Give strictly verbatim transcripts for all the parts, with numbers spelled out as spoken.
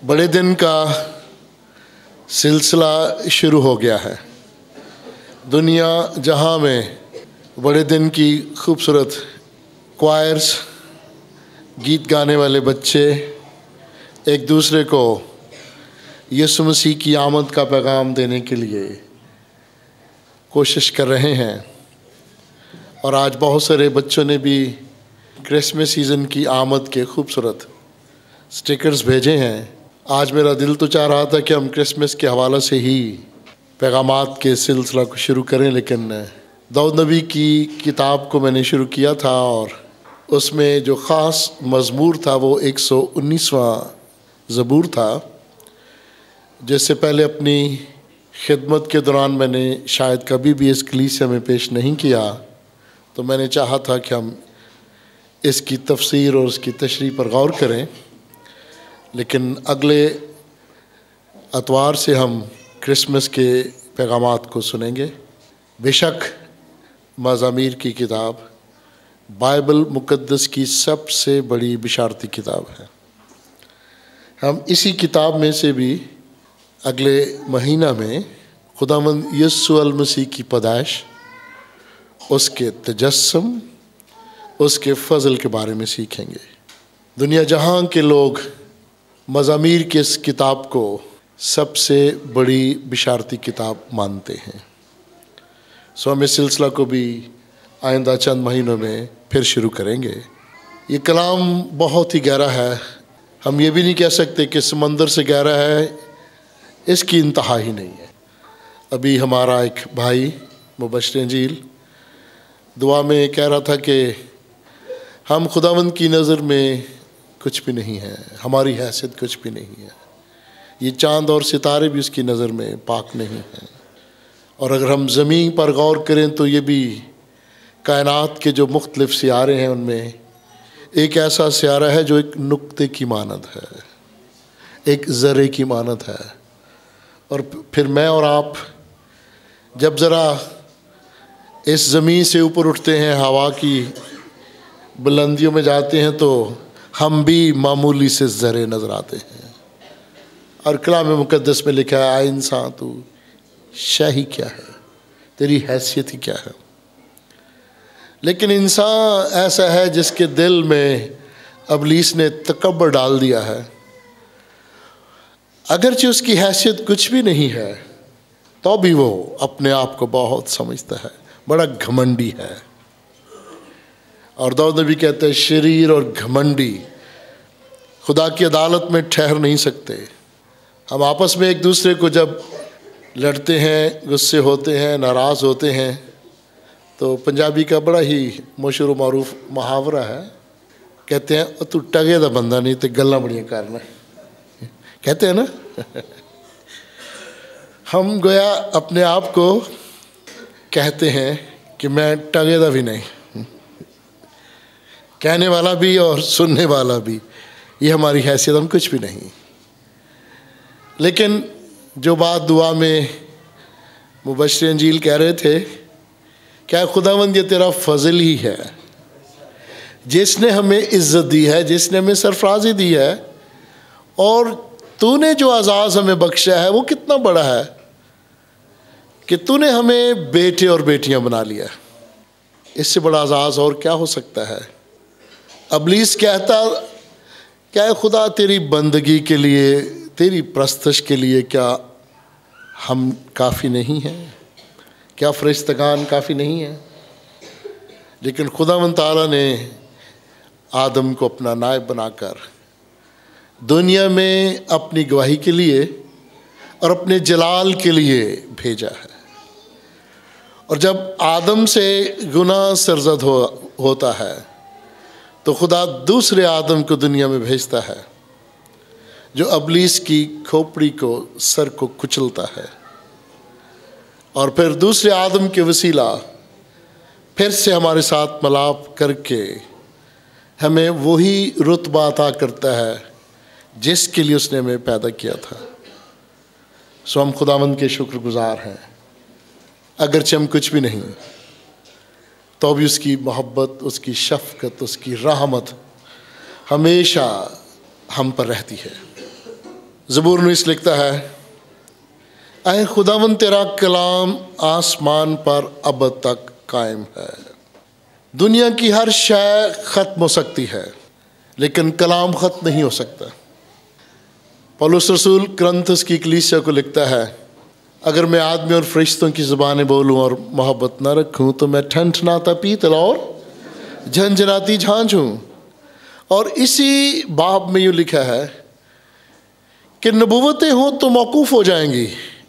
बड़े दिन का सिलसिला शुरू हो गया है। दुनिया जहां में बड़े दिन की खूबसूरत क्वायर्स, गीत गाने वाले बच्चे एक दूसरे को यीशु मसीह की आमद का पैगाम देने के लिए कोशिश कर रहे हैं। और आज बहुत सारे बच्चों ने भी क्रिसमस सीज़न की आमद के खूबसूरत स्टिकर्स भेजे हैं। आज मेरा दिल तो चाह रहा था कि हम क्रिसमस के हवाले से ही पैगामात के सिलसिला को शुरू करें, लेकिन दाऊद नबी की किताब को मैंने शुरू किया था और उसमें जो ख़ास मज़मूर था वो एक सौ उन्नीसवां ज़बूर था, जिससे पहले अपनी खिदमत के दौरान मैंने शायद कभी भी इस कलीसिया में पेश नहीं किया। तो मैंने चाहा था कि हम इसकी तफसीर और उसकी तशरीह पर गौर करें, लेकिन अगले अतवार से हम क्रिसमस के पैगामात को सुनेंगे। बेशक मज़ामीर की किताब बाइबल मुक़द्दस की सबसे बड़ी बिशारती किताब है। हम इसी किताब में से भी अगले महीना में खुदावंद यीशु अल मसीह की पैदाइश, उसके तजस्सुम, उसके फ़ज़ल के बारे में सीखेंगे। दुनिया जहां के लोग मज़ामीर की इस किताब को सबसे बड़ी बिशारती किताब मानते हैं। सो हम इस सिलसिला को भी आइंदा चंद महीनों में फिर शुरू करेंगे। ये कलाम बहुत ही गहरा है। हम ये भी नहीं कह सकते कि समंदर से गहरा है, इसकी इंतहा ही नहीं है। अभी हमारा एक भाई मुबश्शिर इंजील दुआ में कह रहा था कि हम खुदावंद की नज़र में कुछ भी नहीं है, हमारी हैसियत कुछ भी नहीं है, ये चाँद और सितारे भी उसकी नज़र में पाक नहीं हैं। और अगर हम ज़मीन पर गौर करें तो ये भी कायनात के जो मुख्तलिफ़ सियारे हैं उनमें एक ऐसा सियारा है जो एक नुक्ते की मानद है, एक ज़र्रे की मानद है। और फिर मैं और आप जब ज़रा इस ज़मीन से ऊपर उठते हैं, हवा की बुलंदियों में जाते हैं, तो हम भी मामूली से ज़र्रे नज़र आते हैं। और कलाम मुक़द्दस में लिखा है, आए इंसान तू शाही क्या है, तेरी हैसियत ही क्या है। लेकिन इंसान ऐसा है जिसके दिल में अबलीस ने तकब्बर डाल दिया है। अगरचे उसकी हैसियत कुछ भी नहीं है, तो भी वो अपने आप को बहुत समझता है, बड़ा घमंडी है। और दाऊद नबी कहते हैं, शरीर और घमंडी खुदा की अदालत में ठहर नहीं सकते। हम आपस में एक दूसरे को जब लड़ते हैं, गुस्से होते हैं, नाराज़ होते हैं, तो पंजाबी का बड़ा ही मशहूर मारूफ मुहावरा है, कहते हैं तू टगे दा बंदा नहीं तो गल्लां बड़ियां करना, कहते हैं ना। हम गोया अपने आप को कहते हैं कि मैं टगे दा भी नहीं, कहने वाला भी और सुनने वाला भी, ये हमारी हैसियत हम कुछ भी नहीं। लेकिन जो बात दुआ में मुबश्शिर इंजील कह रहे थे, क्या खुदावंद ये तेरा फजल ही है जिसने हमें इज़्ज़त दी है, जिसने हमें सरफराजी दी है, और तूने जो आज़ाज़ हमें बख्शा है वो कितना बड़ा है कि तूने हमें बेटे और बेटियां बना लिया। इससे बड़ा आज़ाज़ और क्या हो सकता है। अबलीस कहता, क्या खुदा तेरी बंदगी के लिए, तेरी प्रस्तश के लिए क्या हम काफ़ी नहीं हैं, क्या फरिश्तगान काफ़ी नहीं हैं। लेकिन खुदावंद ताला ने आदम को अपना नायब बनाकर दुनिया में अपनी गवाही के लिए और अपने जलाल के लिए भेजा है। और जब आदम से गुनाह सरजद हो होता है तो खुदा दूसरे आदम को दुनिया में भेजता है, जो अबलीस की खोपड़ी को, सर को कुचलता है। और फिर दूसरे आदम के वसीला फिर से हमारे साथ मिलाप करके हमें वही रुतबा अता करता है जिसके लिए उसने हमें पैदा किया था। सो हम खुदावंद के शुक्रगुजार हैं। अगरचे हम कुछ भी नहीं, तो भी उसकी मोहब्बत, उसकी शफ़क़त, उसकी रहमत हमेशा हम पर रहती है। ज़बूर नवीस लिखता है, ऐ खुदावन तेरा कलाम आसमान पर अब तक कायम है। दुनिया की हर शय ख़त्म हो सकती है लेकिन कलाम ख़त्म नहीं हो सकता। पौलुस रसूल कुरिन्थुस की कलीसिया को लिखता है, अगर मैं आदमी और फरिश्तों की ज़ुबानें बोलूं और मोहब्बत न रखूं तो मैं ठनठनाता पीतल और झंझनाती झांझ हूं। और इसी बाब में यूँ लिखा है कि नबूवतें हों तो मौकूफ़ हो जाएंगी।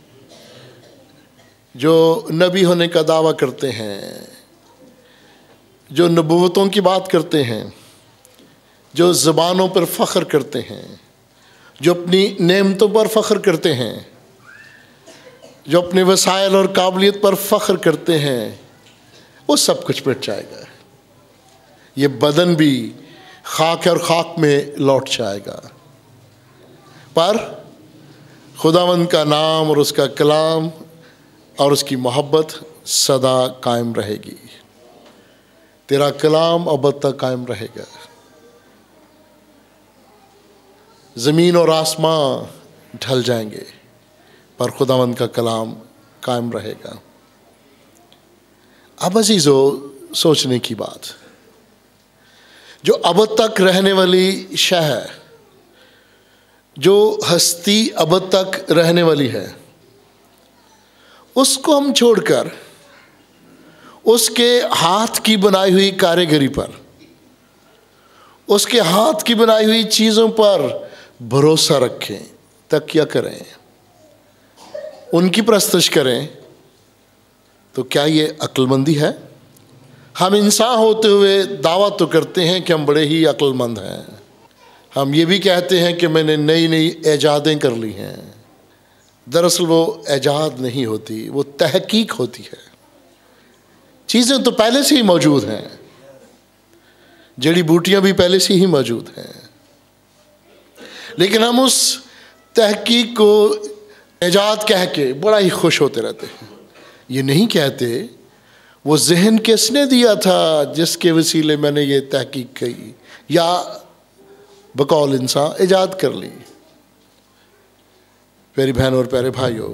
जो नबी होने का दावा करते हैं, जो नबूवतों की बात करते हैं, जो ज़बानों पर फ़ख्र करते हैं, जो अपनी नेमतों पर फ़ख्र करते हैं, जो अपने वसाइल और काबिलियत पर फ़ख्र करते हैं, वो सब कुछ मिट जाएगा। ये बदन भी खाक और खाक में लौट जाएगा, पर खुदावंद का नाम और उसका कलाम और उसकी मोहब्बत सदा कायम रहेगी। तेरा कलाम अब तक कायम रहेगा। ज़मीन और आसमां ढल जाएंगे पर खुदावंद का कलाम कायम रहेगा। अब अजीज़ों, सोचने की बात, जो अब तक रहने वाली शय है, जो हस्ती अब तक रहने वाली है, उसको हम छोड़कर उसके हाथ की बनाई हुई कारीगरी पर, उसके हाथ की बनाई हुई चीज़ों पर भरोसा रखें, तकिया करें, उनकी परस्तिश करें, तो क्या ये अक्लमंदी है? हम इंसान होते हुए दावा तो करते हैं कि हम बड़े ही अक्लमंद हैं। हम ये भी कहते हैं कि मैंने नई नई ऐजादें कर ली हैं। दरअसल वो ऐजाद नहीं होती, वो तहकीक होती है। चीज़ें तो पहले से ही मौजूद हैं, जड़ी बूटियाँ भी पहले से ही मौजूद हैं, लेकिन हम उस तहकीक को ऐजाद कह के बड़ा ही खुश होते रहते हैं। ये नहीं कहते वो जहन किसने दिया था जिसके वसीले मैंने ये तहकीक की या बकौल इंसान ईजाद कर ली। प्यारी बहनों और प्यारे भाइयों,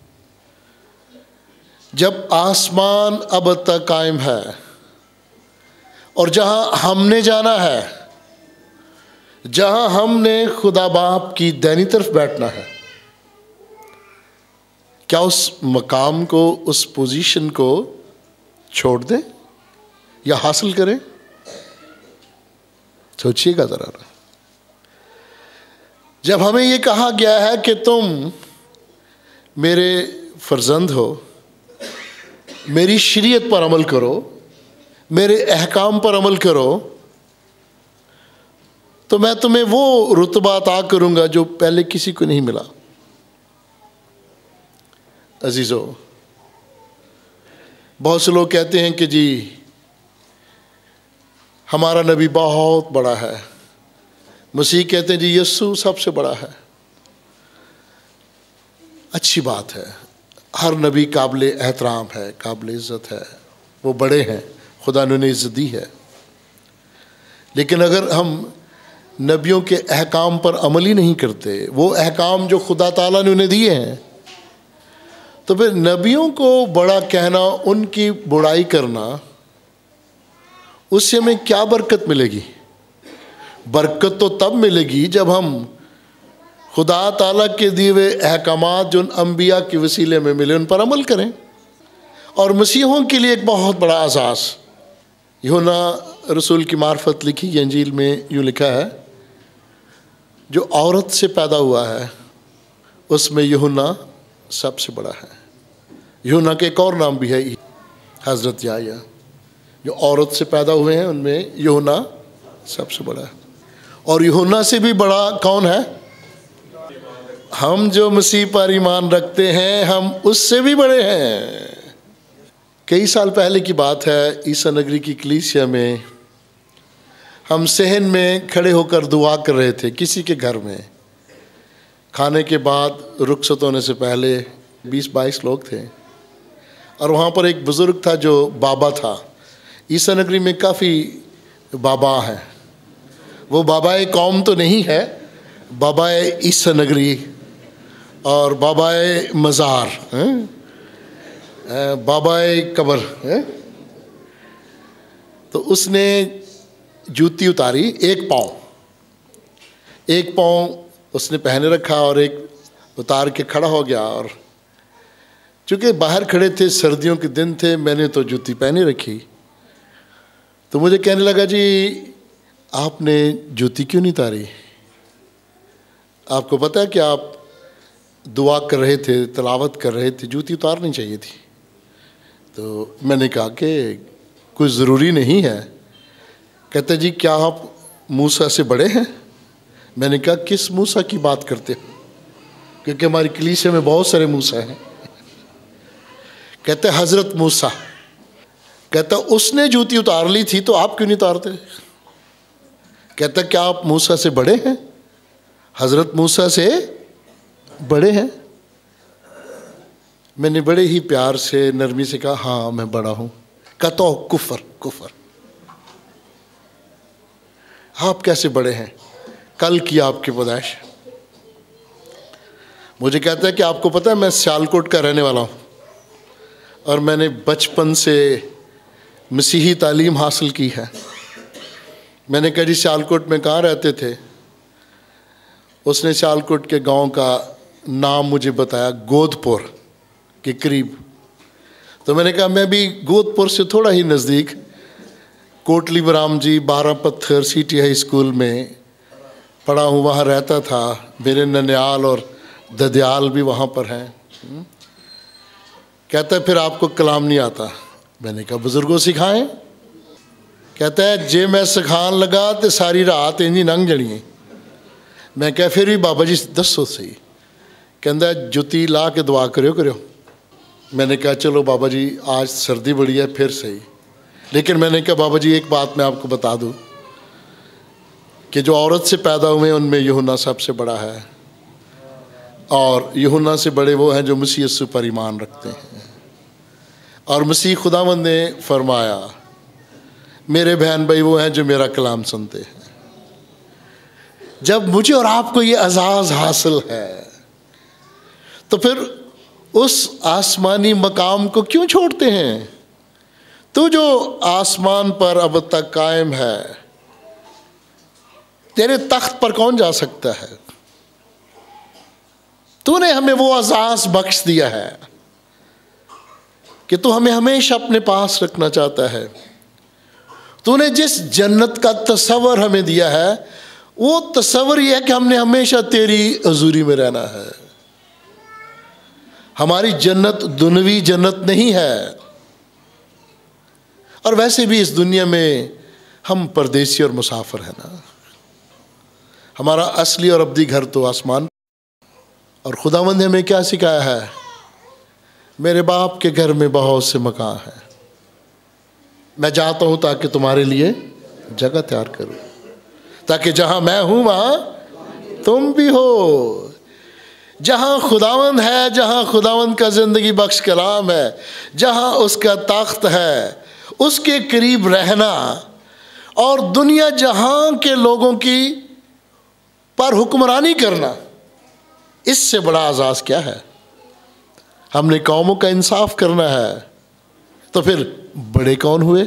जब आसमान अब तक कायम है और जहां हमने जाना है, जहां हमने खुदा बाप की दाहिनी तरफ बैठना है, क्या उस मकाम को, उस पोजीशन को छोड़ दें या हासिल करें? सोचिएगा जरा। जब हमें ये कहा गया है कि तुम मेरे फर्जंद हो, मेरी शरीयत पर अमल करो, मेरे अहकाम पर अमल करो, तो मैं तुम्हें वो रुतबा अता करूंगा जो पहले किसी को नहीं मिला। अजीज़ों, बहुत से लोग कहते हैं कि जी हमारा नबी बहुत बड़ा है। मसीह कहते हैं जी यीशु सबसे बड़ा है। अच्छी बात है, हर नबी काबिल एहतराम है, काबिल इज़्ज़त है, वो बड़े हैं, खुदा ने उन्हें इज़्ज़त दी है। लेकिन अगर हम नबियों के अहकाम पर अमल ही नहीं करते, वो अहकाम जो खुदा ताला ने उन्हें दिए हैं, तो फिर नबियों को बड़ा कहना, उनकी बुराई करना, उससे हमें क्या बरकत मिलेगी? बरकत तो तब मिलेगी जब हम खुदा ताला के दिए हुए अहकामात जो उन अम्बिया के वसीले में मिले उन पर अमल करें। और मसीहों के लिए एक बहुत बड़ा आसास, यूहन्ना रसूल की मार्फत लिखी गई इंजील में यूँ लिखा है, जो औरत से पैदा हुआ है उसमें यूहन्ना सबसे बड़ा है। यूहन्ना के एक और नाम भी है, हज़रत याह्या। जो औरत से पैदा हुए हैं उनमें यूहन्ना सबसे बड़ा है। और यूहन्ना से भी बड़ा कौन है? हम जो मसीह पर ईमान रखते हैं, हम उससे भी बड़े हैं। कई साल पहले की बात है, ईसा नगरी की कलीसिया में हम सहन में खड़े होकर दुआ कर रहे थे किसी के घर में। खाने के बाद रुखसत होने से पहले बीस बाईस लोग थे और वहाँ पर एक बुज़ुर्ग था जो बाबा था। ईसा नगरी में काफ़ी बाबा हैं। वो बाबाए कौम तो नहीं है, बाबाए ईसा नगरी और बाबाए मज़ार, बाबाए कब्र है? तो उसने जूती उतारी, एक पाँव एक पाँव उसने पहने रखा और एक उतार के खड़ा हो गया। और चूँकि बाहर खड़े थे, सर्दियों के दिन थे, मैंने तो जूती पहने रखी। तो मुझे कहने लगा, जी आपने जूती क्यों नहीं उतारी? आपको पता है कि आप दुआ कर रहे थे, तिलावत कर रहे थे, जूती उतारनी चाहिए थी। तो मैंने कहा कि कुछ ज़रूरी नहीं है। कहते जी क्या आप मूसा से बड़े हैं? मैंने कहा किस मूसा की बात करते हो, क्योंकि हमारी कलीसिया में बहुत सारे मूसा हैं। कहते हज़रत मूसा। कहता उसने जूती उतार ली थी तो आप क्यों नहीं उतारते? कहता क्या आप मूसा से बड़े हैं? हज़रत मूसा से बड़े हैं। मैंने बड़े ही प्यार से, नरमी से कहा हाँ मैं बड़ा हूँ। कहता हो कुफर कुफर, आप कैसे बड़े हैं? कल की आपकी पैदाइश। मुझे कहता है कि आपको पता है मैं सियालकोट का रहने वाला हूँ और मैंने बचपन से मसीही तालीम हासिल की है। मैंने कहा जी सियालकोट में कहाँ रहते थे? उसने सियालकोट के गांव का नाम मुझे बताया, गोदपुर के करीब। तो मैंने कहा मैं भी गोदपुर से थोड़ा ही नज़दीक कोटली बराम जी बारह पत्थर सिटी हाई स्कूल में पढ़ा हूँ, वहाँ रहता था। मेरे ननियाल और ददियाल भी वहाँ पर हैं। कहता है फिर आपको कलाम नहीं आता? मैंने कहा बुज़ुर्गों सिखाएं। कहता है जे मैं सिखान लगा तो सारी रात इंजी लंघ जनी। मैं कहा फिर भी बाबा जी दसो सही। कहता है जुती ला के दुआ करो करो। मैंने कहा चलो बाबा जी आज सर्दी बड़ी है फिर सही। लेकिन मैंने कहा बाबा जी एक बात मैं आपको बता दूं कि जो औरत से पैदा हुए उनमें यूहन्ना सबसे बड़ा है, और यूहन्ना से बड़े वो हैं जो मसीह यीशु पर ईमान रखते हैं। और मसीह खुदावंद ने फरमाया मेरे बहन भाई वो हैं जो मेरा कलाम सुनते हैं। जब मुझे और आपको ये एजाज़ हासिल है तो फिर उस आसमानी मकाम को क्यों छोड़ते हैं? तू जो आसमान पर अब तक कायम है, तेरे तख्त पर कौन जा सकता है? तूने हमें वो एजाज़ बख्श दिया है कि तू हमें हमेशा अपने पास रखना चाहता है। तूने जिस जन्नत का तस्वर हमें दिया है वो तस्वर यह है कि हमने हमेशा तेरी हजूरी में रहना है। हमारी जन्नत दुनवी जन्नत नहीं है, और वैसे भी इस दुनिया में हम परदेसी और मुसाफिर हैं ना। हमारा असली और अब्दी घर तो आसमान। और खुदावंद ने हमें क्या सिखाया है? मेरे बाप के घर में बहुत से मकान हैं, मैं जाता हूँ ताकि तुम्हारे लिए जगह तैयार करूँ, ताकि जहाँ मैं हूँ वहाँ तुम भी हो। जहाँ खुदावंद है, जहाँ खुदावंद का ज़िंदगी बख्श कलाम है, जहाँ उसका तख्त है, उसके करीब रहना और दुनिया जहाँ के लोगों की पर हुक्मरानी करना, इससे बड़ा आज़ाज़ क्या है? हमने कौमों का इंसाफ करना है। तो फिर बड़े कौन हुए?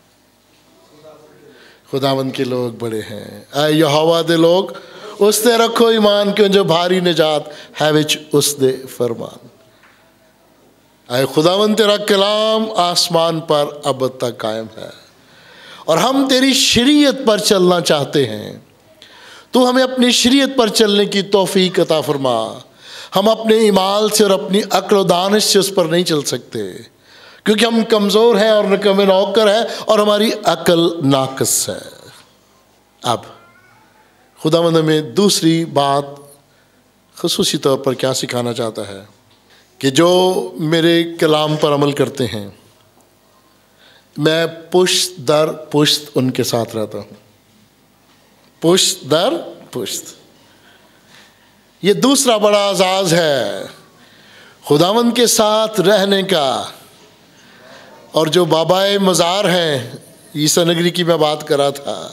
खुदावंद के लोग बड़े हैं। ऐ यहोवा दे लोग उस ते रखो ईमान क्यों जो भारी निजात है विच उस दे फरमान। ऐ खुदावंद तेरा कलाम आसमान पर अब तक कायम है और हम तेरी शरीयत पर चलना चाहते हैं। तू हमें अपनी शरीयत पर चलने की तौफीक अता फरमा। हम अपने ईमाल से और अपनी अक्ल व दानिश से उस पर नहीं चल सकते, क्योंकि हम कमज़ोर हैं और निकम्मे नौकर हैं और हमारी अक्ल नाक़िस है। अब खुदावंद हमें दूसरी बात ख़ुसूसी तौर पर क्या सिखाना चाहता है कि जो मेरे कलाम पर अमल करते हैं, मैं पुश्त दर पुश्त उनके साथ रहता हूँ। पुश्त दर पुश्त, ये दूसरा बड़ा एजाज़ है खुदावंद के साथ रहने का। और जो बाबाए मज़ार हैं, ईसा नगरी की मैं बात कर रहा था,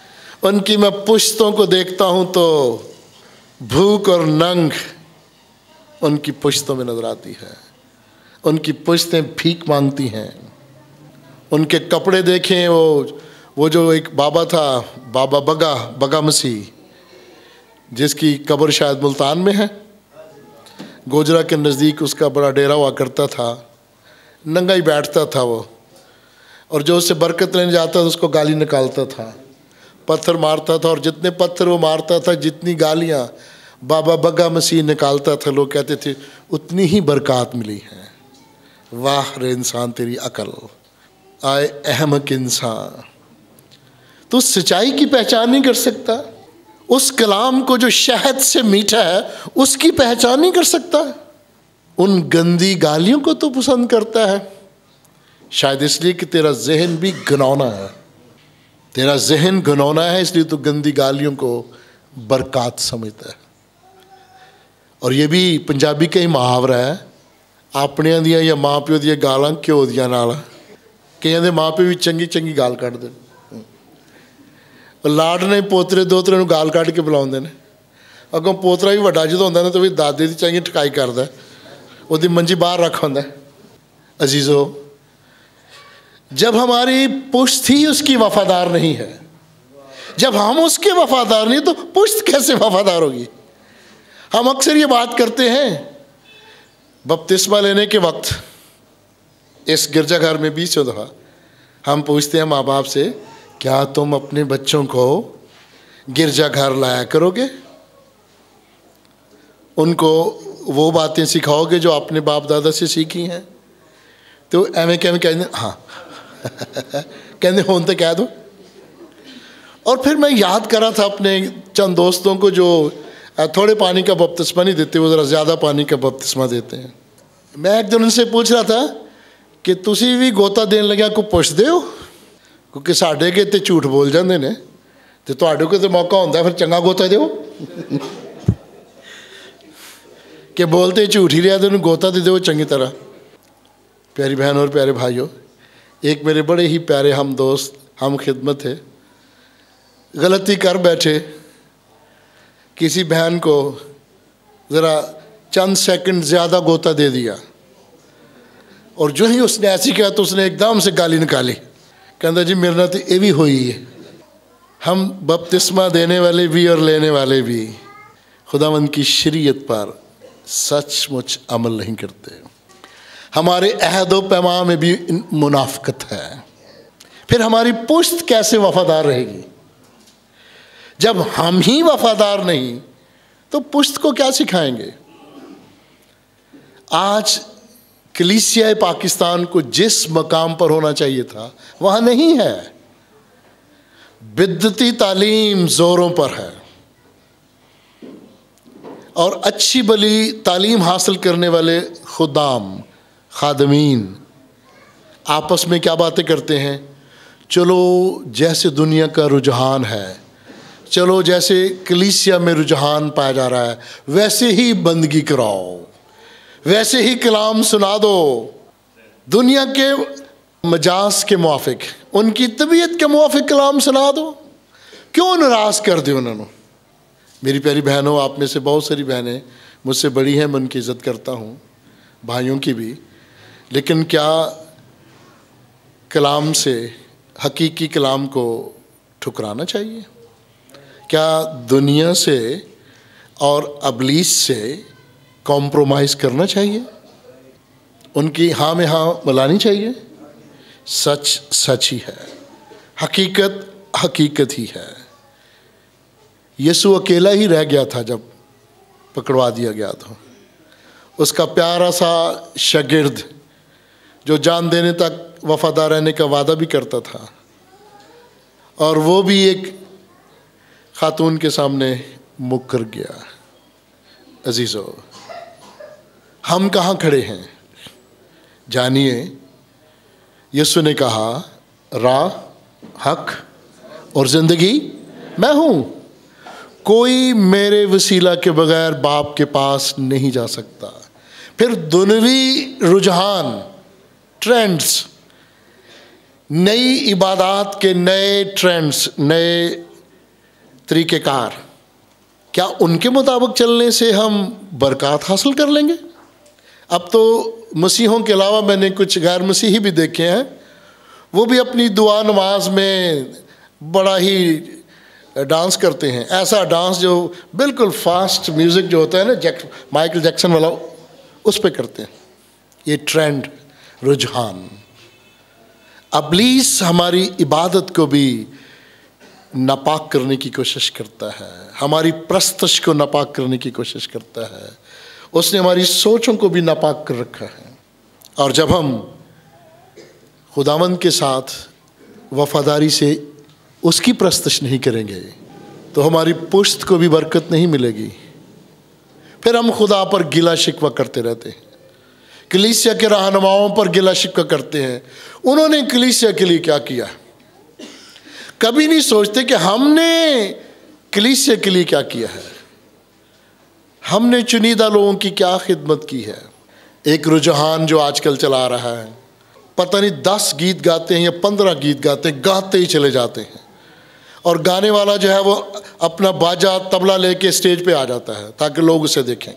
उनकी मैं पुश्तों को देखता हूँ तो भूख और नंग उनकी पुश्तों में नजर आती है। उनकी पुश्तें भीख मांगती हैं। उनके कपड़े देखें, वो वो जो एक बाबा था, बाबा बगा बगा मसीह, जिसकी कब्र शायद मुल्तान में है, गोजरा के नज़दीक उसका बड़ा डेरा हुआ करता था। नंगा ही बैठता था वो, और जो उससे बरकत लेने जाता था उसको गाली निकालता था, पत्थर मारता था, और जितने पत्थर वो मारता था, जितनी गालियाँ बाबा बगा मसीह निकालता था, लोग कहते थे उतनी ही बरकत मिली है। वाह रे इंसान तेरी अकल, आए अहमक इंसान, तो सच्चाई की पहचान नहीं कर सकता। उस कलाम को जो शहद से मीठा है उसकी पहचान नहीं कर सकता। उन गंदी गालियों को तो पसंद करता है, शायद इसलिए कि तेरा जहन भी घिनौना है। तेरा जहन घिनौना है, इसलिए तो गंदी गालियों को बरकत समझता है। और ये भी पंजाबी का ही मुहावरा है, अपने दियां या माँ प्यो दियां गालां घ्यो दियां नाल। कईयां दे माँ प्यो भी चंगी चंगी गाल कढ़दे, लाड ने पोतरे दोतरे नूं गाल कढ़ के बुलाउंदे ने। अगों पोतरा भी वड्डा जदों हुंदा ना तो भी दादे दी चंगी ठकाई करदा, उहदी मंजी बाहर रख हुंदा। अजीजो, जब हमारी पुश्त ही उसकी वफादार नहीं है, जब हम उसके वफादार नहीं, तो पुश्त कैसे वफादार होगी। हम अक्सर ये बात करते हैं, बपतिस्मा लेने के वक्त इस गिरजाघर में बीसों दफ़ा हम पूछते हैं माँ बाप से, क्या तुम अपने बच्चों को गिरजाघर लाया करोगे, उनको वो बातें सिखाओगे जो अपने बाप दादा से सीखी हैं। तो एवं कैवें कहते हाँ कहते हों तो कह दो। और फिर मैं याद करा था अपने चंद दोस्तों को जो थोड़े पानी का बपतिस्मा नहीं देते, वो ज़रा ज़्यादा पानी का बपतिस्मा देते हैं। मैं एक दिन उनसे पूछ रहा था कि तुसी भी गोता देने लगे को पुछदे हो, क्योंकि साढ़े के ते झूठ बोल जाते हैं, तो तुहाडे को तो मौका होता है फिर चंगा गोता दो कि बोलते झूठ ही रहा तो गोता दे दो चंगी तरह। प्यारी बहन और प्यारे भाइयों, एक मेरे बड़े ही प्यारे हम दोस्त, हम खिदमत थे, गलती कर बैठे, किसी बहन को ज़रा चंद सेकंड ज़्यादा गोता दे दिया, और जो ही उसने ऐसी किया तो उसने एकदम से गाली निकाली, कहता जी मेरे नाल तो ये भी हुई है। हम बपतिस्मा देने वाले भी और लेने वाले भी खुदावंद की शरीयत पर सचमुच अमल नहीं करते। हमारे अहद व पैमा में भी मुनाफकत है। फिर हमारी पुश्त कैसे वफादार रहेगी जब हम ही वफादार नहीं, तो पुश्त को क्या सिखाएंगे। आज कलीसिया पाकिस्तान को जिस मकाम पर होना चाहिए था वहाँ नहीं है। बिद्दती तालीम ज़ोरों पर है, और अच्छी भली तालीम हासिल करने वाले खुदाम खादमीन आपस में क्या बातें करते हैं, चलो जैसे दुनिया का रुझान है, चलो जैसे कलीसिया में रुझान पाया जा रहा है वैसे ही बंदगी कराओ, वैसे ही कलाम सुना दो, दुनिया के मजाज के मुआफिक, उनकी तबीयत के मुआफिक कलाम सुना दो। क्यों नाराज़ कर दो उन्होंने। मेरी प्यारी बहनों, आप में से बहुत सारी बहनें मुझसे बड़ी हैं, मैं उनकी इज़्ज़त करता हूँ, भाइयों की भी, लेकिन क्या कलाम से, हकीकी कलाम को ठुकराना चाहिए? क्या दुनिया से और अबलीस से कॉम्प्रोमाइज़ करना चाहिए? उनकी हाँ में हाँ मिलानी चाहिए? सच सच ही है, हकीकत हकीकत ही है। यीशु अकेला ही रह गया था जब पकड़वा दिया गया था। उसका प्यारा सा शागिर्द जो जान देने तक वफादार रहने का वादा भी करता था, और वो भी एक खातून के सामने मुकर गया। अजीज़ों, हम कहाँ खड़े हैं जानिए। यीशु ने कहा, राह, हक और ज़िंदगी मैं हूँ, कोई मेरे वसीला के बगैर बाप के पास नहीं जा सकता। फिर दुनियावी रुझान, ट्रेंड्स, नई इबादत के नए ट्रेंड्स, नए तरीक़ेकार, क्या उनके मुताबिक चलने से हम बरकत हासिल कर लेंगे? अब तो मसीहों के अलावा मैंने कुछ गैर मसीही भी देखे हैं, वो भी अपनी दुआ नमाज में बड़ा ही डांस करते हैं। ऐसा डांस जो बिल्कुल फास्ट म्यूज़िक जो होता है ना, जैक माइकल जैक्सन वाला, उस पे करते हैं। ये ट्रेंड, रुझान, इब्लीस हमारी इबादत को भी नापाक करने की कोशिश करता है, हमारी प्रस्तश को नापाक करने की कोशिश करता है। उसने हमारी सोचों को भी नापाक कर रखा है। और जब हम खुदावंद के साथ वफादारी से उसकी प्रस्तश नहीं करेंगे तो हमारी पुश्त को भी बरकत नहीं मिलेगी। फिर हम खुदा पर गिला शिकवा करते रहते हैं, कलीसिया के रहनुमाओं पर गिला शिकवा करते हैं। उन्होंने कलीसिया के लिए क्या किया? कभी नहीं सोचते कि हमने कलीसिया के लिए क्या किया है, हमने चुनिंदा लोगों की क्या खिदमत की है। एक रुझान जो आजकल चला रहा है, पता नहीं दस गीत गाते हैं या पंद्रह गीत गाते हैं, गाते ही चले जाते हैं। और गाने वाला जो है वो अपना बाजा तबला लेके स्टेज पे आ जाता है ताकि लोग उसे देखें,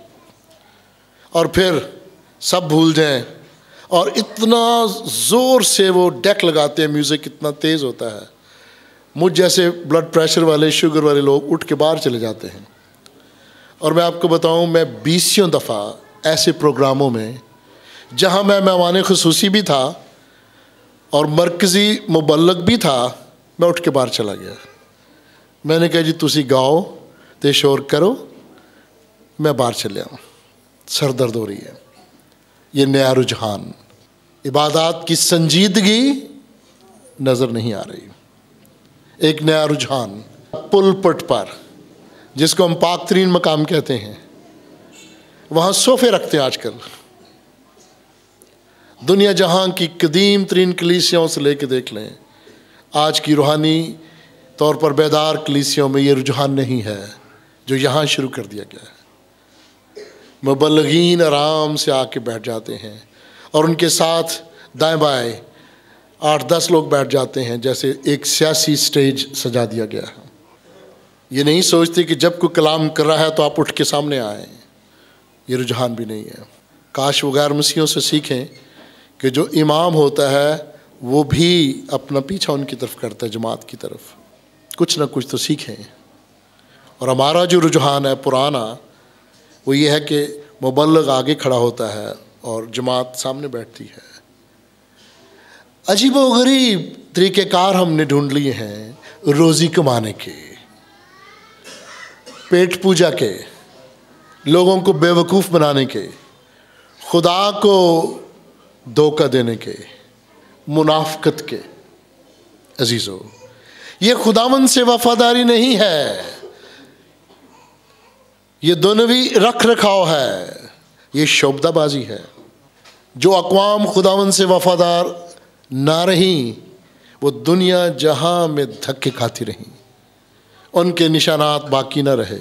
और फिर सब भूल जाएं। और इतना ज़ोर से वो डेक लगाते हैं, म्यूज़िक इतना तेज़ होता है, मुझ जैसे ब्लड प्रेशर वाले, शुगर वाले लोग उठ के बाहर चले जाते हैं। और मैं आपको बताऊं, मैं बीसियों दफ़ा ऐसे प्रोग्रामों में जहां मैं मेहमान खुसूसी भी था और मरकज़ी मुबल्लग भी था, मैं उठ के बाहर चला गया। मैंने कहा जी तुसी गाओ ते शोर करो, मैं बाहर चले आऊँ, सर दर्द हो रही है। ये नया रुझान, इबादत की संजीदगी नज़र नहीं आ रही। एक नया रुझान पुलपट पर, जिसको हम पाक तरीन मकाम कहते हैं, वहाँ सोफ़े रखते हैं आजकल। दुनिया जहाँ की कदीम तरीन कलीसियाओं से लेके देख लें, आज की रूहानी तौर पर बेदार कलीसियाओं में ये रुझान नहीं है जो यहाँ शुरू कर दिया गया है। मुबल्लिगीन आराम से आके बैठ जाते हैं और उनके साथ दाएं बाएं आठ दस लोग बैठ जाते हैं, जैसे एक सियासी स्टेज सजा दिया गया है। ये नहीं सोचते कि जब कोई कलाम कर रहा है तो आप उठ के सामने आए। ये रुझान भी नहीं है। काश वो गैर मसीहों से सीखें कि जो इमाम होता है वो भी अपना पीछा उनकी तरफ करता है, जमात की तरफ। कुछ ना कुछ तो सीखें। और हमारा जो रुझान है पुराना, वो ये है कि मुबल्लिग आगे खड़ा होता है और जमात सामने बैठती है। अजीब व गरीब तरीक़ेकार हमने ढूंढ लिए हैं रोज़ी कमाने के, पेट पूजा के, लोगों को बेवकूफ़ बनाने के, खुदा को धोखा देने के, मुनाफ़कत के। अजीज़ों, ये खुदावंद से वफादारी नहीं है, ये दुनवी रख रखाव है, ये शोबदाबाजी है। जो अक़वाम खुदावंद से वफादार ना रही, वो दुनिया जहां में धक्के खाती रहीं, उनके निशानात बाकी ना रहे।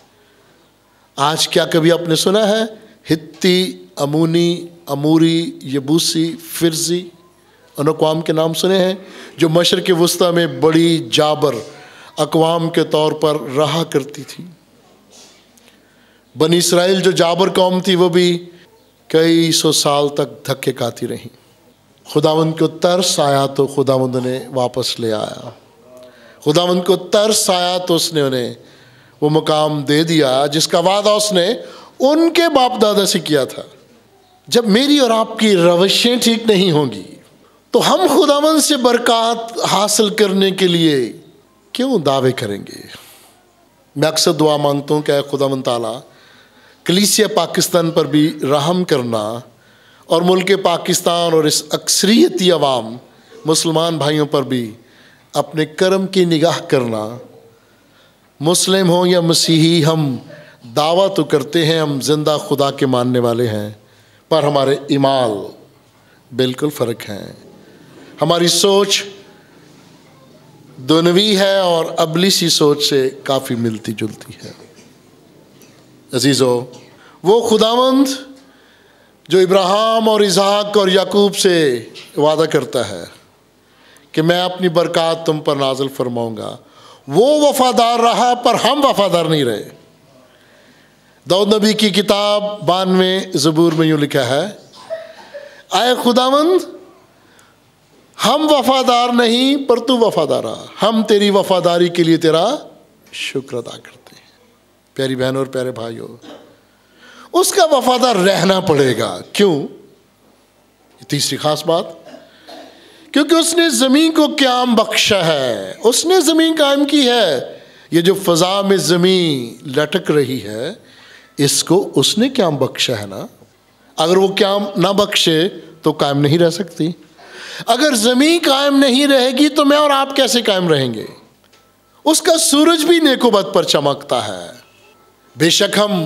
आज क्या कभी आपने सुना है हित्ती, अमूनी, अमूरी, यबूसी, फिरजी, उन अक़वाम के नाम सुने हैं जो मशरिक़ वस्ता में बड़ी जाबर अक़वाम के तौर पर रहा करती थी। बनी इसराइल जो जाबर कौम थी वो भी कई सौ साल तक धक्के खाती रही। खुदावंद को तरस आया तो खुदावंद ने वापस ले आया। खुदावंद को तरस आया तो उसने उन्हें वो मुकाम दे दिया जिसका वादा उसने उनके बाप दादा से किया था। जब मेरी और आपकी रवैयें ठीक नहीं होंगी तो हम खुदावंद से बरकत हासिल करने के लिए क्यों दावे करेंगे? मैं अक्सर दुआ मांगता हूँ कि खुदावंद ताला कलीसिया पाकिस्तान पर भी रहम करना और मुल्क पाकिस्तान और इस अक्सरियती अवाम मुसलमान भाइयों पर भी अपने करम की निगाह करना। मुस्लिम हो या मसीही, हम दावा तो करते हैं हम जिंदा खुदा के मानने वाले हैं, पर हमारे ईमाल बिल्कुल फ़र्क हैं। हमारी सोच दुनवी है और अबलीसी सोच से काफ़ी मिलती जुलती है। अजीज़ों, वो खुदावंद जो इब्राहिम और इसहाक और याकूब से वादा करता है कि मैं अपनी बरकत तुम पर नाज़िल फरमाऊँगा, वो वफ़ादार रहा पर हम वफ़ादार नहीं रहे। दाऊद नबी की किताब बानवे ज़बूर में यूँ लिखा है, आए खुदावंद हम वफादार नहीं पर तू वफादार रहा, हम तेरी वफादारी के लिए तेरा शुक्र अदा करते हैं। प्यारी बहनों और प्यारे भाइयों, उसका वफादार रहना पड़ेगा। क्यों? तीसरी खास बात, क्योंकि उसने ज़मीन को क़याम बख्शा है, उसने ज़मीन कायम की है। ये जो फ़ज़ा में ज़मीन लटक रही है, इसको उसने क़याम बख्शा है ना। अगर वो क़याम ना बख्शे तो कायम नहीं रह सकती। अगर ज़मीन कायम नहीं रहेगी तो मैं और आप कैसे कायम रहेंगे? उसका सूरज भी नेकोबद पर चमकता है। बेशक हम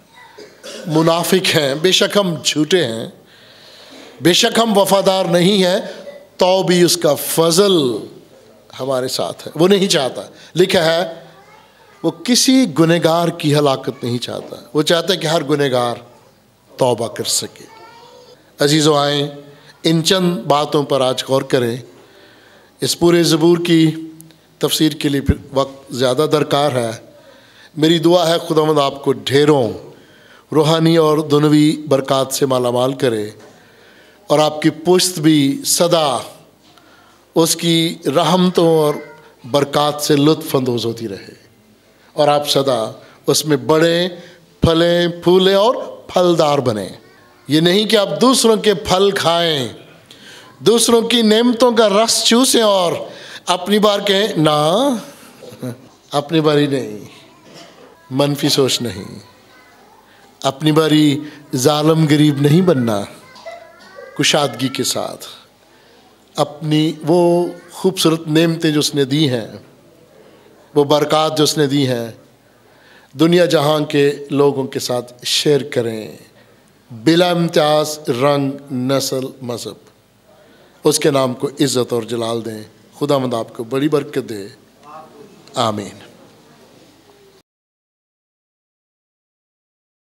मुनाफिक हैं, बेशक हम झूठे हैं, बेशक हम वफादार नहीं हैं, तो भी उसका फजल हमारे साथ है। वो नहीं चाहता, लिखा है वो किसी गुनहगार की हलाकत नहीं चाहता, वो चाहता है कि हर गुनहगार तौबा कर सके। अजीज़ों, आए इन चंद बातों पर आज गौर करें। इस पूरे ज़बूर की तफसीर के लिए फिर वक्त ज़्यादा दरकार है। मेरी दुआ है खुदावंद आपको ढेरों रूहानी और दुनवी बरक़ात से मालामाल करे और आपकी पुश्त भी सदा उसकी रहमतों और बरक़ात से लुत्फ़ अंदोज़ होती रहे और आप सदा उसमें बड़े, फलें, फूलें और फलदार बने। ये नहीं कि आप दूसरों के फल खाएं, दूसरों की नेमतों का रस चूसें और अपनी बार कहें ना, अपनी बारी नहीं, मनफी सोच नहीं, अपनी बारी जालिम गरीब नहीं बनना। कुशादगी के साथ अपनी वो खूबसूरत नेमतें जो उसने दी हैं, वो बरक़ात जो उसने दी हैं, दुनिया जहां के लोगों के साथ शेयर करें, बिला इम्तियाज़, रंग, नस्ल, मज़हब। उसके नाम को इज़्ज़त और जलाल दें। खुदावंद आपको बड़ी बरकत दे। आमीन।